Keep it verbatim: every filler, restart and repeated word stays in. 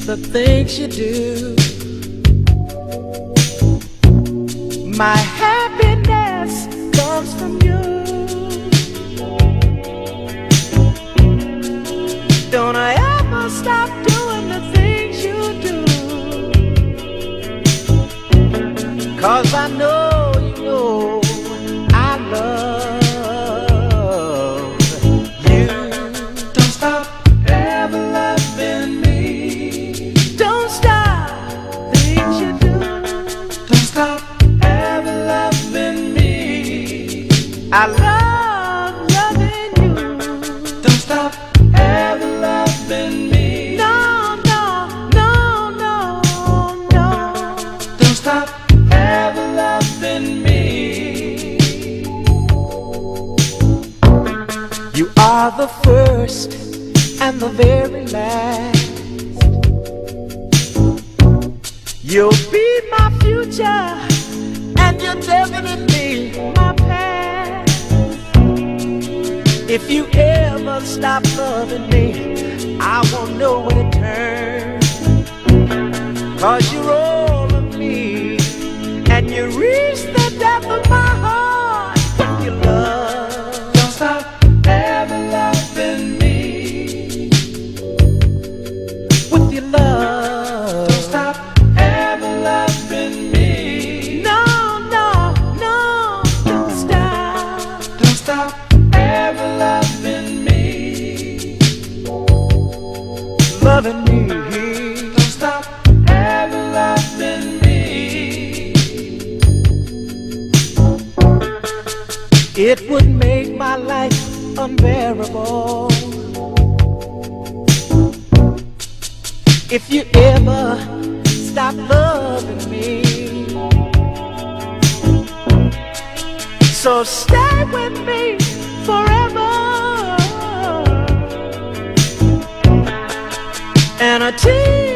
the things you do. My happiness comes from you. Don't I ever stop doing the things you do, 'cause I know you know I love you. Don't stop ever loving me. Don't stop things you do. Don't stop ever loving me. I love loving you. Don't stop ever loving me. No, no, no, no, no. Don't stop ever loving me. You are the first and the very last. You'll be my future, and you're definitely my past. If you ever stop loving me, I won't know when to turn, 'cause you're all of me, and you reach the depth of my heart with your love. Don't stop ever loving me with your love. Don't stop ever loving me. No, no, no, don't stop. Don't stop ever loving me. Loving me. Don't stop ever loving me. It would make my life unbearable if you ever stop loving me. So stay with me forever, and until